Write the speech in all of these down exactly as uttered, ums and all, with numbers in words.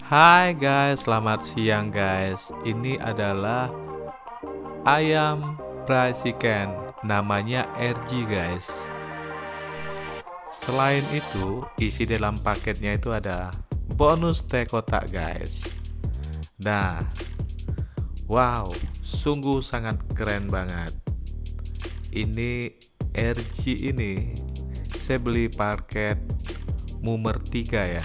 Hai guys, selamat siang guys. Ini adalah ayam fried chicken, namanya R G guys. Selain itu, isi dalam paketnya itu ada bonus teh kotak guys. Nah, wow, sungguh sangat keren banget. Ini R G ini saya beli paket Mumer tiga ya.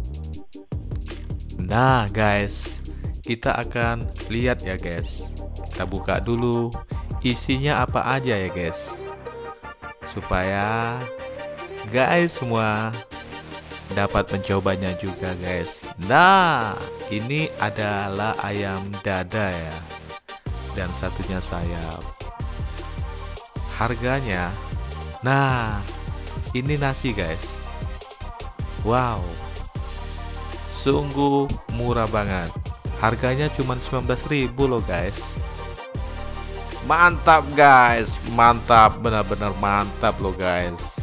Nah guys, kita akan lihat ya guys. Kita buka dulu isinya apa aja ya guys, supaya guys semua dapat mencobanya juga guys. Nah, ini adalah ayam dada ya, dan satunya sayap. Harganya, nah ini nasi guys. Wow, sungguh murah banget. Harganya cuma sembilan belas ribu loh guys. Mantap guys, mantap, benar-benar mantap loh guys.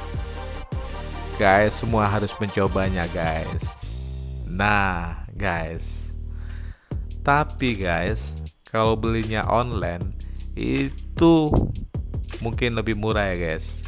Guys semua harus mencobanya guys. Nah guys, tapi guys, kalau belinya online itu mungkin lebih murah ya guys.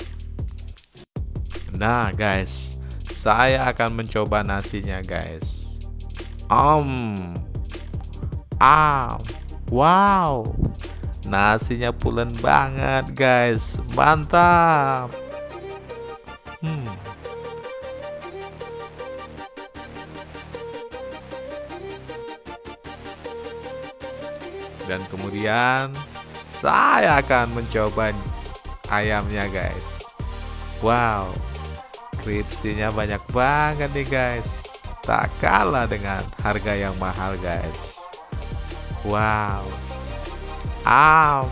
Nah guys, saya akan mencoba nasinya guys. Om, ah, wow, nasinya pulen banget guys, mantap. Hmm. Dan kemudian saya akan mencoba ayamnya guys. Wow, kripsinya banyak banget nih guys, tak kalah dengan harga yang mahal guys. Wow, am,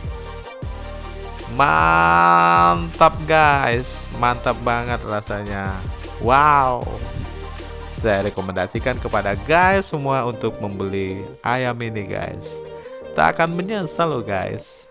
mantap guys, mantap banget rasanya. Wow, saya rekomendasikan kepada guys semua untuk membeli ayam ini guys, tak akan menyesal loh guys.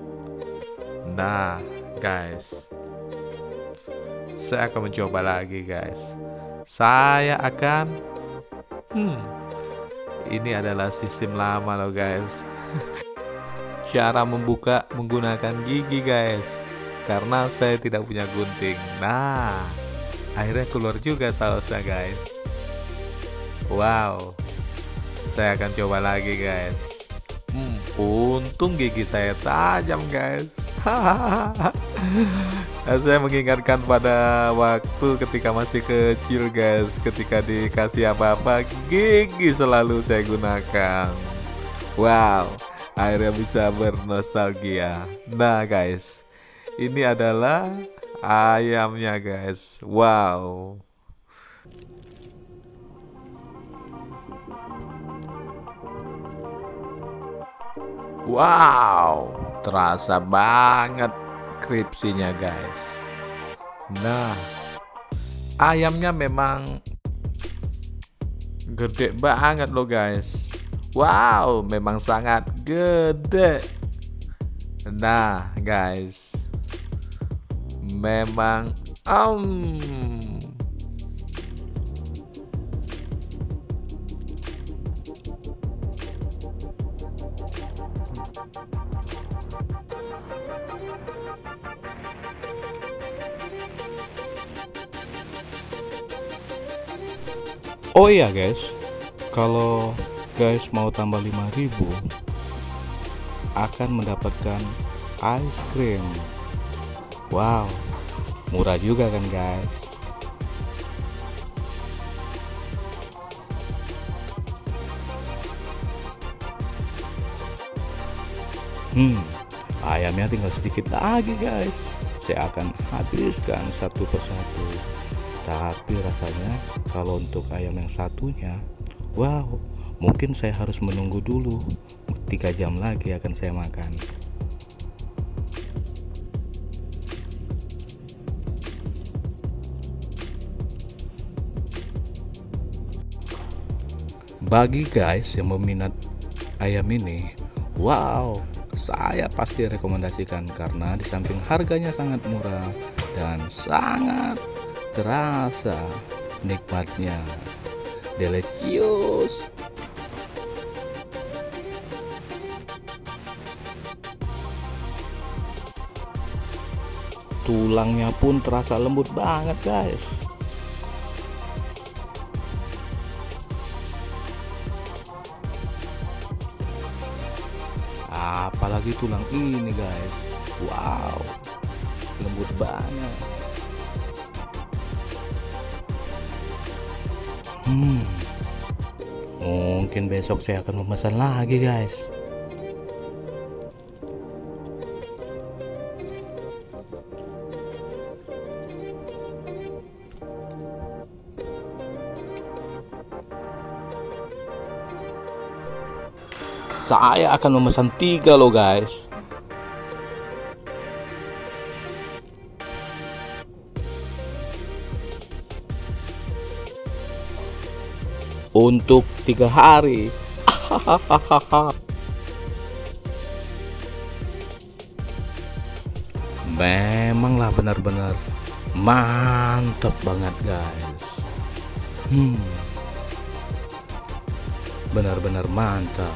Nah guys, saya akan mencoba lagi guys. Saya akan hmm ini adalah sistem lama loh guys. Cara membuka menggunakan gigi guys, karena saya tidak punya gunting. Nah, akhirnya keluar juga sausnya guys. Wow, saya akan coba lagi guys. Hmm, untung gigi saya tajam guys. Saya mengingatkan pada waktu ketika masih kecil guys, ketika dikasih apa-apa gigi selalu saya gunakan. Wow, akhirnya bisa bernostalgia. Nah guys, ini adalah ayamnya guys. Wow, wow, terasa banget kripsinya guys. Nah, ayamnya memang gede banget loh guys. Wow, memang sangat gede. Nah guys, memang um, oh iya guys, kalau guys mau tambah lima ribu akan mendapatkan ice cream. Wow, murah juga kan guys. Hmm, ayamnya tinggal sedikit lagi guys. Saya akan habiskan satu persatu. Tapi rasanya kalau untuk ayam yang satunya, wow, mungkin saya harus menunggu dulu. Tiga jam lagi akan saya makan. Bagi guys yang meminat ayam ini, wow, saya pasti rekomendasikan karena di samping harganya sangat murah dan sangat terasa nikmatnya. delicious. Tulangnya pun terasa lembut banget guys. Apalagi tulang ini guys, wow, lembut banget. Hmm, mungkin besok saya akan memesan lagi guys. Saya akan memesan tiga loh guys. Untuk tiga hari. Memanglah benar-benar mantap banget guys. Hmm, benar-benar mantap.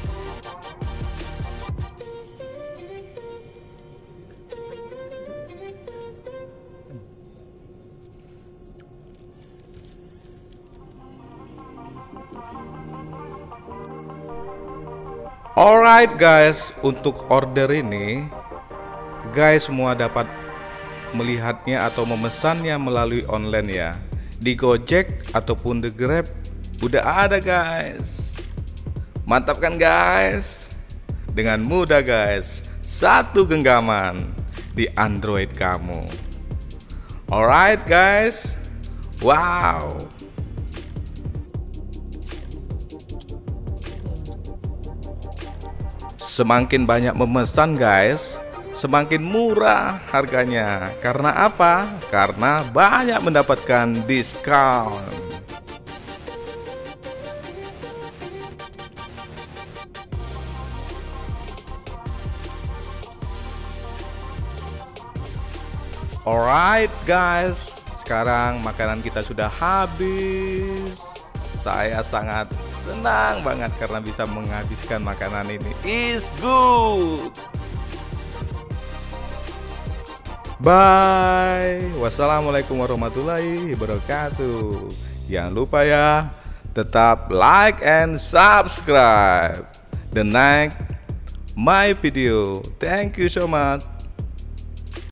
Alright guys, untuk order ini guys semua dapat melihatnya atau memesannya melalui online ya. Di Gojek ataupun di Grab udah ada guys. Mantap kan guys? Dengan mudah guys, satu genggaman di Android kamu. Alright guys, wow. Semakin banyak memesan guys, semakin murah harganya. Karena apa? Karena banyak mendapatkan diskon. Alright guys, sekarang makanan kita sudah habis. Saya sangat senang banget karena bisa menghabiskan makanan ini. Is good. Bye. Wassalamualaikum warahmatullahi wabarakatuh. Jangan lupa ya, tetap like and subscribe the next my video. Thank you so much.